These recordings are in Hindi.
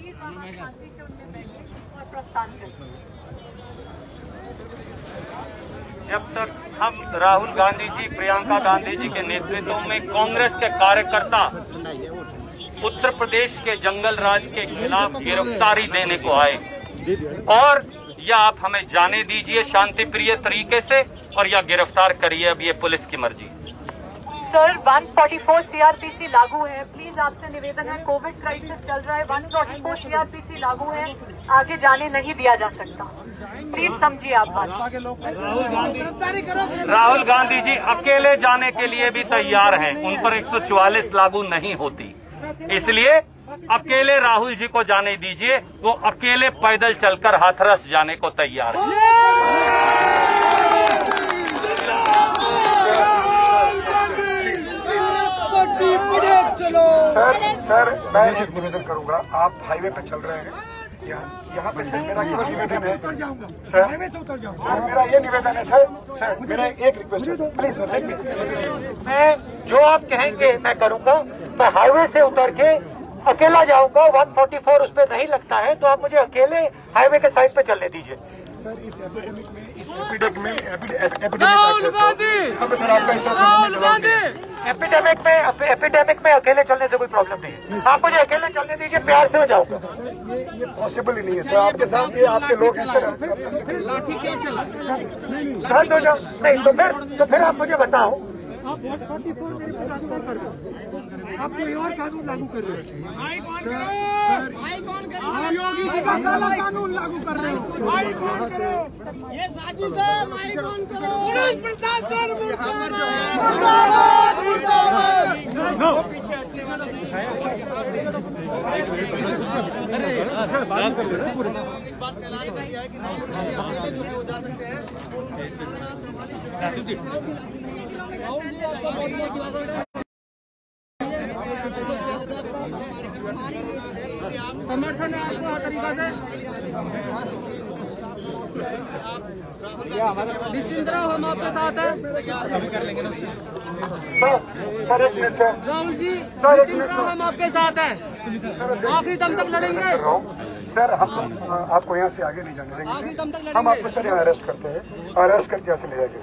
प्लीज वहाँ शांति से उनमें बैठे और प्रस्थान करें। जब तक हम राहुल गांधी जी, प्रियंका गांधी जी के नेतृत्व में कांग्रेस के कार्यकर्ता उत्तर प्रदेश के जंगल राज के खिलाफ गिरफ्तारी देने को आए, और या आप हमें जाने दीजिए शांति प्रिय तरीके से, और या गिरफ्तार करिए, अब ये पुलिस की मर्जी। सर 144 सीआरपीसी लागू है, प्लीज आपसे निवेदन है, कोविड क्राइसिस चल रहा है, 144 सीआरपीसी लागू है, आगे जाने नहीं दिया जा सकता, प्लीज समझिए आप बात। राहुल गांधी जी अकेले जाने के लिए भी तैयार हैं, उन पर 144 लागू नहीं होती, इसलिए अकेले राहुल जी को जाने दीजिए, वो अकेले पैदल चलकर हाथरस जाने को तैयार है। सर मैं एक निवेदन करूंगा, आप हाईवे पे चल रहे हैं, यहाँ पे सर मेरा ये निवेदन है, सर मेरा ये निवेदन है सर मेरा एक रिक्वेस्ट है प्लीज सर। मैं जो आप कहेंगे मैं करूंगा, मैं हाईवे से उतर के अकेला जाऊंगा, 144 उस पर नहीं लगता है, तो आप मुझे अकेले हाईवे के साइड पे चलने दीजिए। सर इस एपिडेमिक में एपिडेमिक में अकेले चलने से कोई प्रॉब्लम नहीं है, आप मुझे अकेले चलने दीजिए, प्यार से मैं जाऊंगा। ये पॉसिबल ही नहीं है सर, आपके साथ ये आपके लोग हैं सर। नहीं तो फिर आप मुझे बताओ, आप 144 मेरी ट्रांसफर कर रहे हो, आप कोई और कानून लागू कर रहे हो, योगी जी का काला कानून लागू कर रहे हो, ये साजिश है, माइक ऑन करो, प्रशासन समर्थन है आपको हर तरीका से। निश्चिंत रहो, हम आपके साथ हैं। सर एक मिनट सर, राहुल जी निश्चिंत रहो, हम आपके साथ हैं, आखिरी दम तक लड़ेंगे। सर हम आपको यहाँ से आगे नहीं जाने देंगे, हम आपको सर यहाँ अरेस्ट करते हैं, अरेस्ट करके यहाँ से ले जाएंगे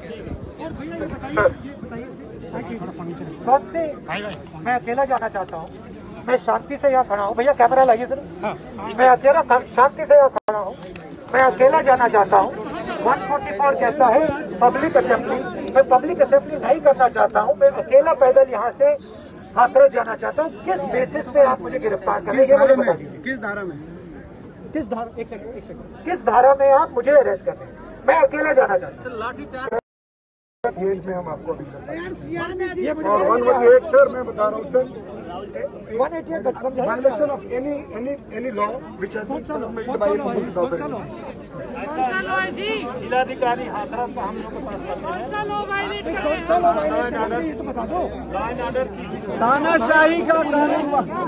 सर। मैं अकेला जाना चाहता हूँ, मैं शांति से यहाँ खड़ा हूँ, भैया कैमरा लाइए सर, मैं अकेला शांति से यहाँ खड़ा हूँ, मैं अकेला जाना चाहता हूँ। 144 कहता है पब्लिक असेंबली, मैं पब्लिक असेंबली नहीं करना चाहता हूँ, मैं अकेला पैदल यहाँ से हाथरस जाना चाहता हूँ। किस बेसिस पे आप मुझे गिरफ्तार कर रहे हैं, मुझे बता दीजिए। किस धारा में, किस धारा, एक सेकंड, किस धारा में आप मुझे अरेस्ट कर रहे हैं? मैं अकेला जाना चाहता हूँ। में हम आपको अभी और 118 सर मैं बता रहा हूँ sir, 188 violation of any law which has been submitted by any government। जिलाधिकारी हाथरस को हम लोग के पास तानाशाही का कानून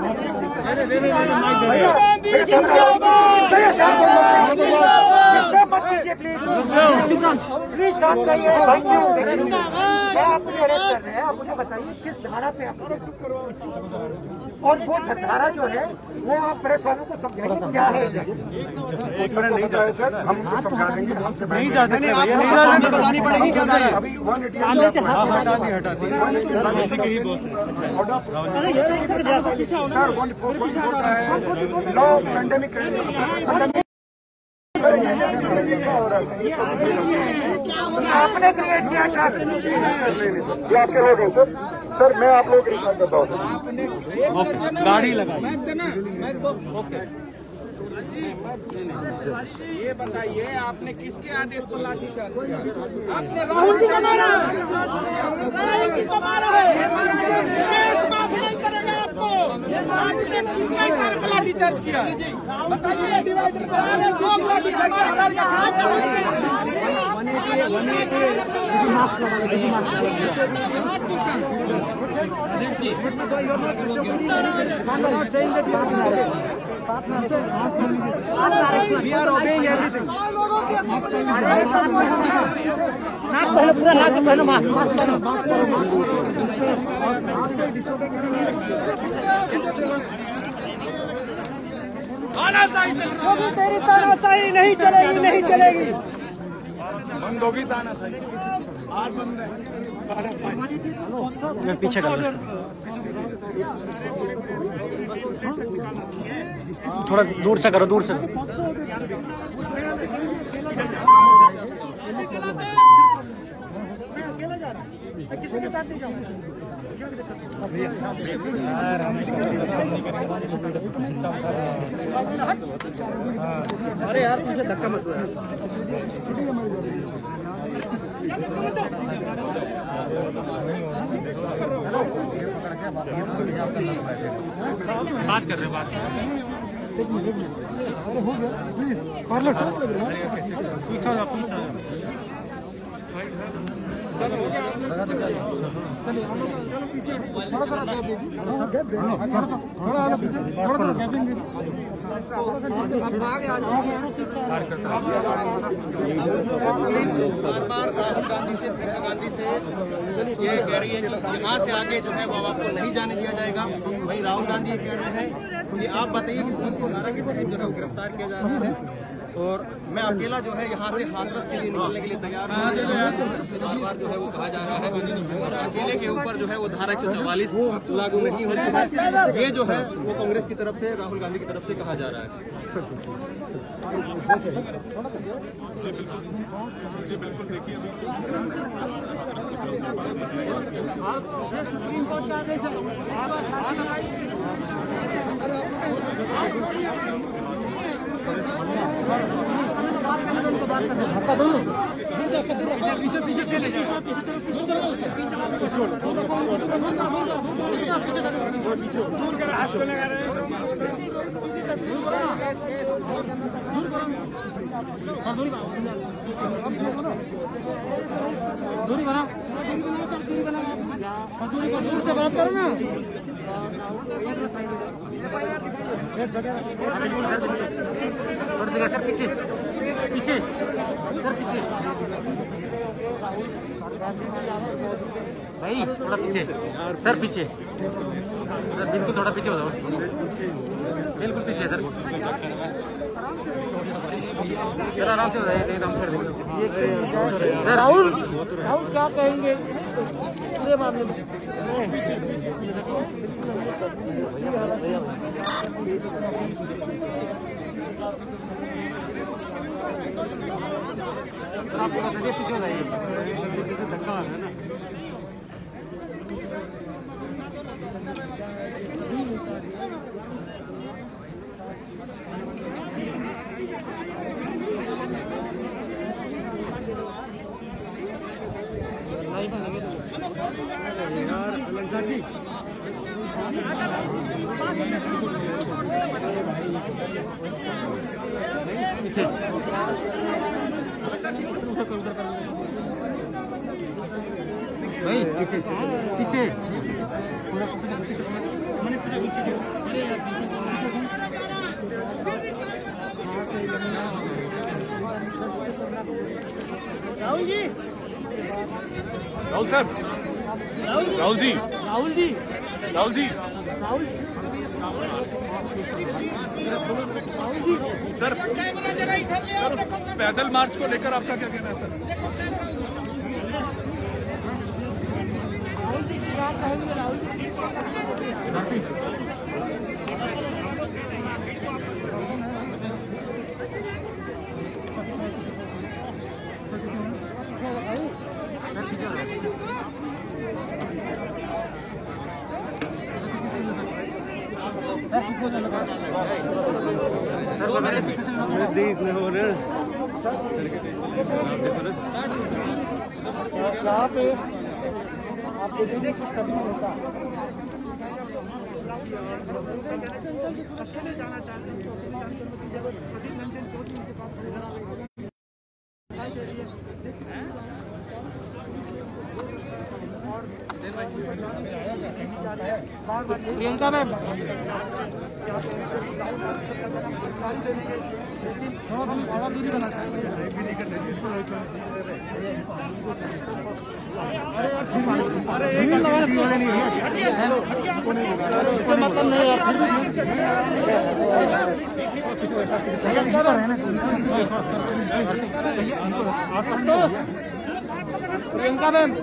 प्लीज शांत रहिए, आप मुझे अरेस्ट कर रहे हैं, आप मुझे बताइए किस धारा पे आप, और वो धारा जो है वो आप प्रेस वालों को समझाइए क्या है। नहीं जा सर, हम समझा देंगे, हमसे नहीं जा सकते, बतानी पड़ेगी क्या धारा। अभी 188 सर 144 का है लॉ ऑफ पेंडेमिक। आपने क्रिएट किया सर, ये आपके लोग हैं सर। सर मैं आप लोगों को रिकॉर्ड करता हूँ, गाड़ी लगाई। ये बताइए आपने किसके आदेश पर लाठीचार्ज किया? आपने राहुल जी को मारा, राहुल जी को मारा है, केस माफ नहीं करेगा आपको। आपने किसके आधार पर लाठीचार्ज किया? बताइए, लोग lathi charge We are obeying everything. पूरा नाक पहनो, मास्क पहनो। तानाशाही चल रही योगी तेरी तानाशाही नहीं चलेगी, नहीं चलेगी। बंद होगी तानाशाही, आज बंद है तानाशाही। पीछे कर थोड़ा दूर से करो, दूर से। किसी के साथ नहीं जाऊंगा। अरे यार तुझे धक्का मत दो यार। बात कर रहे हैं, बात अरे हो गया प्लीज पार्लर चल लग रहा है। बार राहुल गांधी से, प्रियंका गांधी से ये कह रही है कि यहाँ से आगे जो है वो आपको नहीं जाने दिया जाएगा। वही राहुल गांधी ये कह रहे हैं कि आप बताइए कि 311 के तहत जो है वो गिरफ्तार किया जा रहा है और मैं अकेला जो है यहाँ से हाथरस के लिए निकलने के लिए तैयार हूँ। बार जो है वो कहा जा रहा है और अकेले के ऊपर जो है वो धारा 144 लागू नहीं होती है। ये जो है वो कांग्रेस की तरफ से, राहुल गांधी की तरफ से कहा जा रहा है। जी बिल्कुल, देखिए सुप्रीम कोर्ट का आदेश है। धक्का दो, पीछे पीछे चले जाओ, दूर कर, हाथ को लगा रहे हैं, दूरी बना, दूर से बात करो ना। सर पीछे पीछे, सर पीछे भाई, थोड़ा पीछे सर, पीछे सर, बिल्कुल थोड़ा पीछे हो जाओ, बिल्कुल पीछे सर, सर आराम से हो जाए एकदम। सर राहुल क्या कहेंगे पूरे मामले में? आप पीछे हो जाइए, धक्का आ रहा है ना। पीछे भाई, पीछे पीछे राहुल जी, राहुल साहब, राहुल जी, राहुल जी, राहुल जी, राहुल जी सर उस पैदल मार्च को लेकर आपका क्या कहना है सर? राहुल जी क्या कहेंगे? राहुल जी यहाँ पे आप देखेंगे कि सभी होता प्रियंका मैम थोड़ा दूरी बना अरे मतलब नहीं यार प्रियंका मैम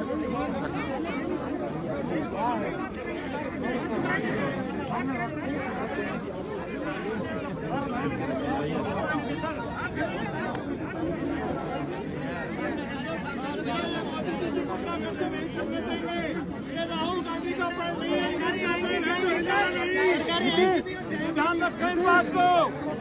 राहुल गांधी का ध्यान रखें इस बात को।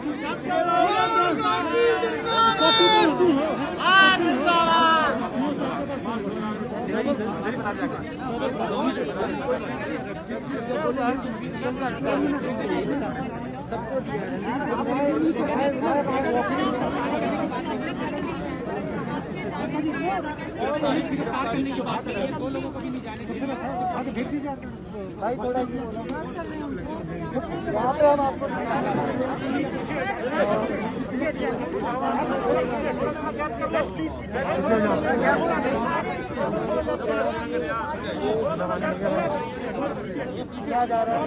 भाई थोड़ा यहाँ पे हम आपको क्या जा रहा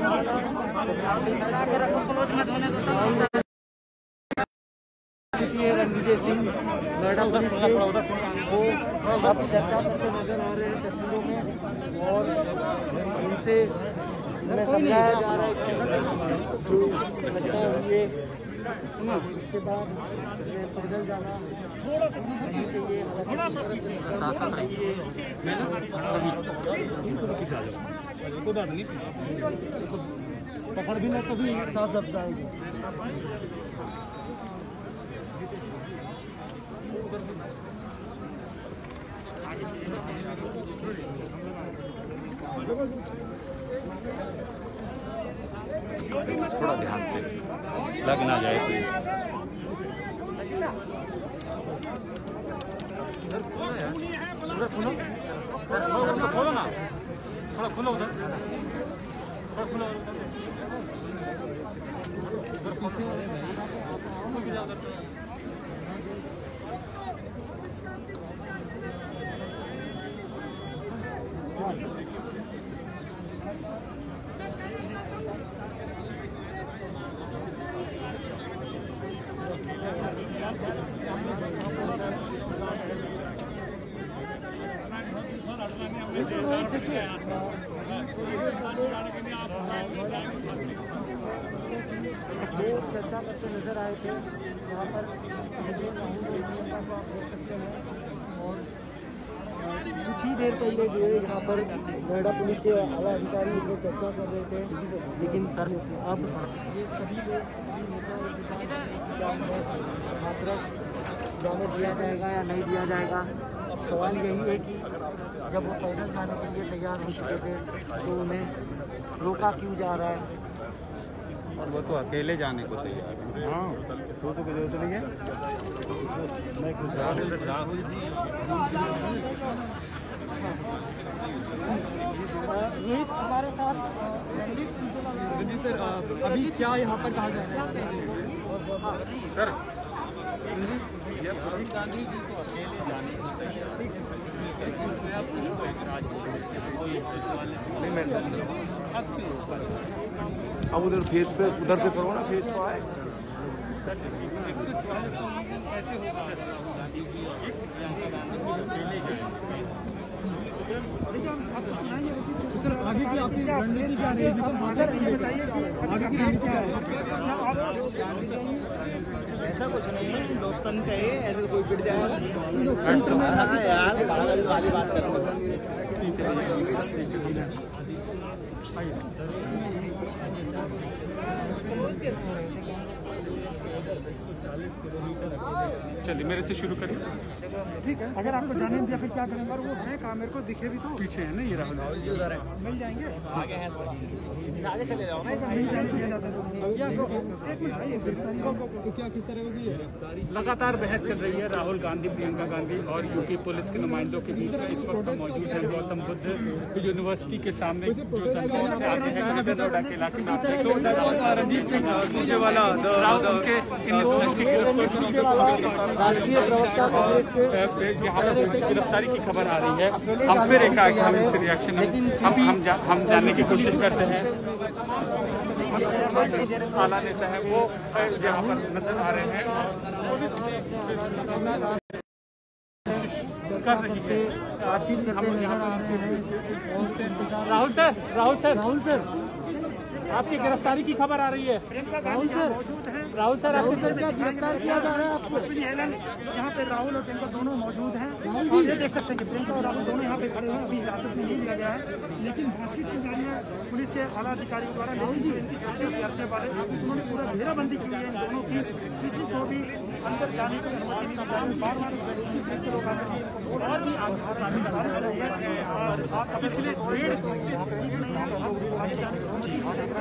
है रणविजय सिंह नोएडा पुलिस के वो आप चर्चा करते नजर आ रहे हैं तस्वीरों में और उनसे हमें समझाया जा रहा है कि जो घटना हुई है उसके बाद पैदल जाना से ये पकड़ भी नहीं कभी साथ जब जाएगी थोड़ा ध्यान से लग ना जाए खोलो ना थोड़ा खुलो उधर थोड़ा खुलो चर्चा करते नजर आए थे यहाँ पर आप देख सकते हैं और कुछ ही देर पहले जो है यहाँ पर नोएडा पुलिस के आला अधिकारी जो चर्चा कर रहे थे लेकिन अब ये सभी लोग सभी नेताओं के साथ हाथरस जाने दिया जाएगा या नहीं दिया जाएगा। सवाल यही है कि जब वो पैदल जाने के लिए तैयार हो चुके थे तो उन्हें रोका क्यों जा रहा है और वो तो अकेले जाने को तैयार है। हाँ सो तो किधर चले गए राहुल जी रोहित हमारे साथ सर अभी क्या यहाँ पर कहा जा रहा है सर राहुल गांधी जी को अकेले जाने को अब उधर फेस पे उधर से करो ना फेस तो आए सर आगे की आपकी रणनीति क्या रहेगी आगे की रणनीति क्या है ऐसा कुछ नहीं है लोकतंत्र है ऐसे कोई पिट जाएगा यार वाली बात कर चलिए मेरे से शुरू करिए। ठीक है, अगर आपको जाने दिया फिर क्या करेंगे? वो है कहाँ मेरे को दिखे भी तो पीछे है ना ये राहुल जी उधर है मिल जाएंगे, आगे हैं आगे चले जाओ ना मिल जाने दिया जाता है तो एक मिनट आइए तो क्या किस तरह होगी लगातार बहस चल रही है राहुल गांधी, प्रियंका गांधी और यूपी पुलिस के नुमाइंदों के बीच में। इस वक्त हम मौजूद हैं गौतम बुद्ध यूनिवर्सिटी के सामने जो तंत्र से आगे है नोएडा के इलाके में। रणजीत सिंह वाला उनके इन दोनों की राष्ट्रीय प्रवक्ता कांग्रेस के यहाँ पर गिरफ्तारी की खबर आ रही है। हम फिर हम इनसे रिएक्शन हम जानने की कोशिश करते हैं। आला नेता है वो यहाँ पर नजर आ रहे हैं। पुलिस कर रही है बातचीत। हम यहाँ राहुल सर आपकी गिरफ्तारी की खबर आ रही है। राहुल सर आपकी सर क्या गिरफ्तार किया जा रहा है आपको? यहाँ पे राहुल और प्रियंका दोनों मौजूद हैं। ये देख सकते हैं कि प्रियंका और राहुल दोनों यहाँ पे खड़े हुए हैं। अभी हिरासत में नहीं लिया गया है, लेकिन बातचीत के जरिए पुलिस के आला अधिकारियों द्वारा राहुल जी इनकी सुरक्षा से हटने वाले उन्होंने पूरा घेराबंदी की है इन दोनों की। किसी को भी अंदर जाने की अनुमति नहीं दी है। बार बार पुलिस के लोग आते हैं और भी पिछले 1.5